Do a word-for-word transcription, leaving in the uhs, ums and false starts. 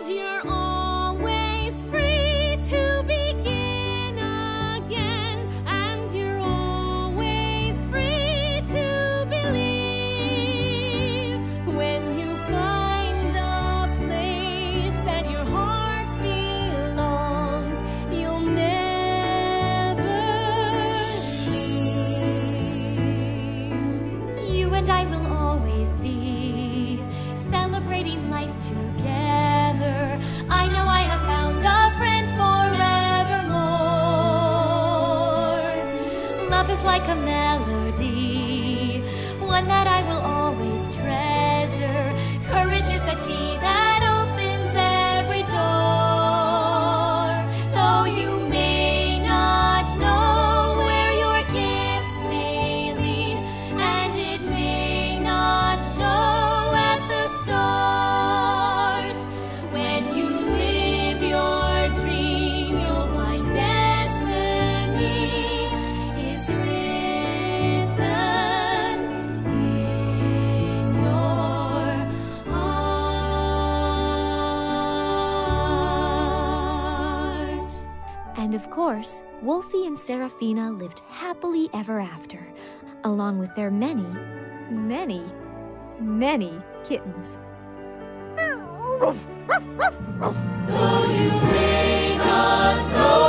And you're always free to begin again. And you're always free to believe. When you find the place that your heart belongs, you'll never leave. You and I will always be celebrating life together. I know I have found a friend forevermore. Love is like a melody, one that I will always treasure. Courage is the key that opens every door. Though you may not know where your gifts may lead, and it may not show at the start, when you live your dream, you'll find destiny is written in your heart. And of course, Wolfie and Serafina lived happily ever after, along with their many, many, many kittens. Though you may not know